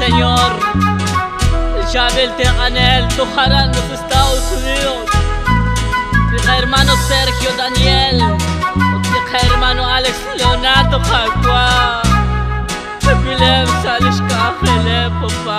Señor, Isabel Tejanel, Tojarán, los Estados Unidos, mi hermano Sergio Daniel, mi hermano Alex Leonardo Jacua, Pilem Salishka Hele Papa.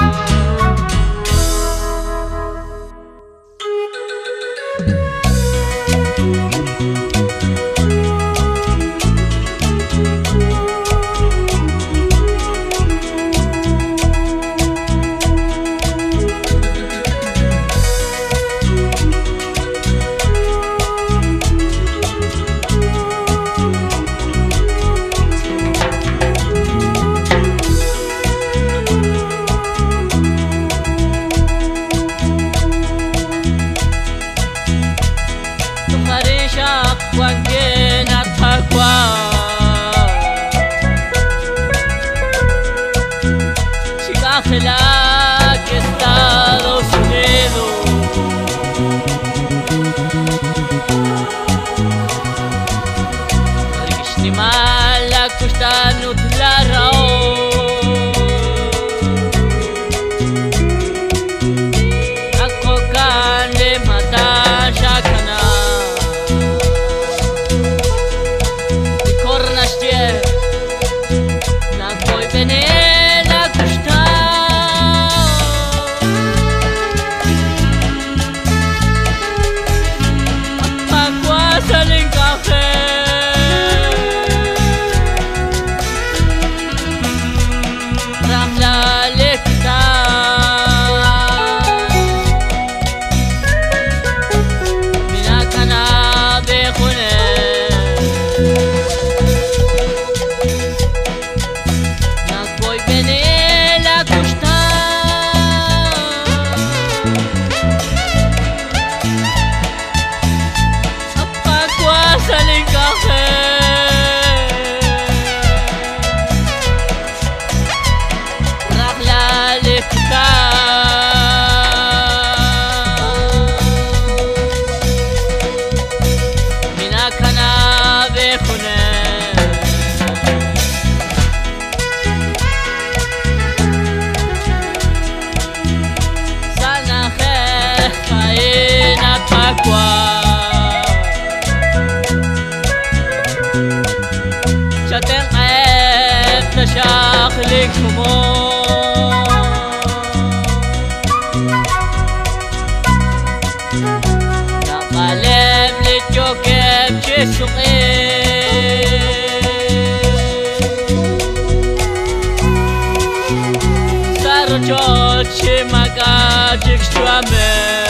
Que Estados Unidos Rishni mala kushtanut la rao Akko kan le mata shakana Korna shtie na koi bene Shaten aeb tashakh likmo Na qalb litjokeb chisuqi Sarjot shimagajik shwame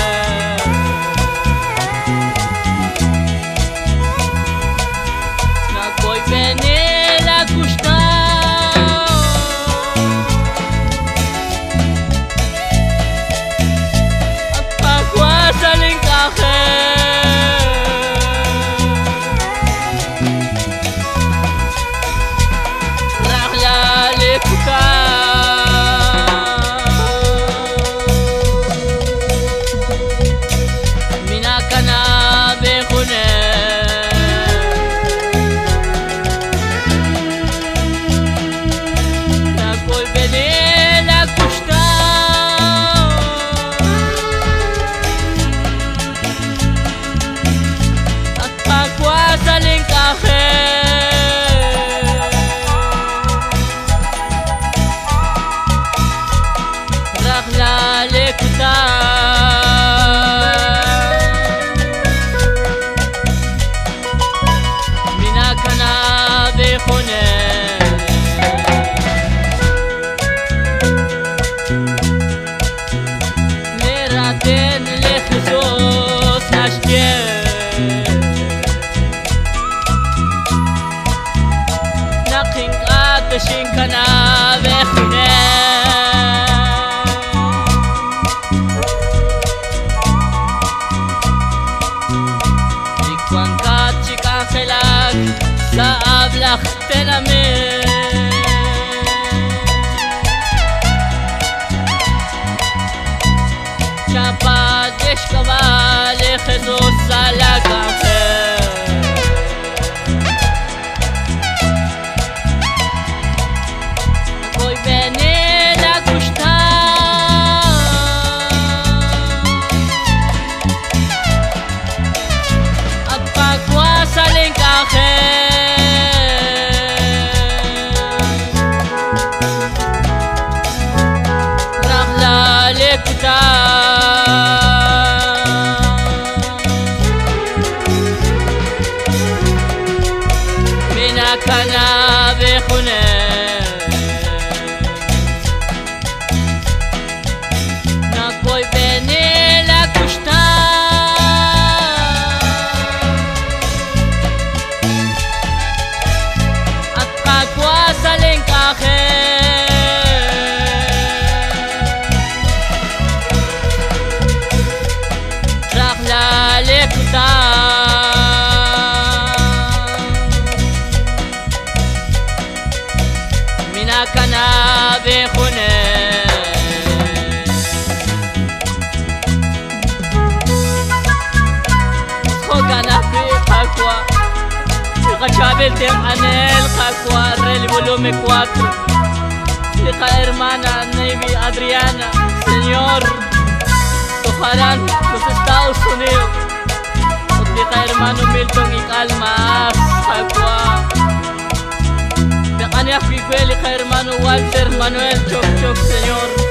Shinkana vechune Ikwankat chikachelak Sa'ab lach tenamir Chapad yeshkaval Jesus alakafe Koy beni la Minakana bejune Nakoy bene la kushta At kakwa sa lengkahe Rakla lekuta Minakana bejune Hogana fi kakwa Chabel tem anel kakwa Reli volume 4 Hija hermana Navy Adriana Señor Tojarán los Estados Unidos Hija hermano Milton y Calmas kakwa Dekania Figuel hija hermano Walter Manuel Choc Choc Señor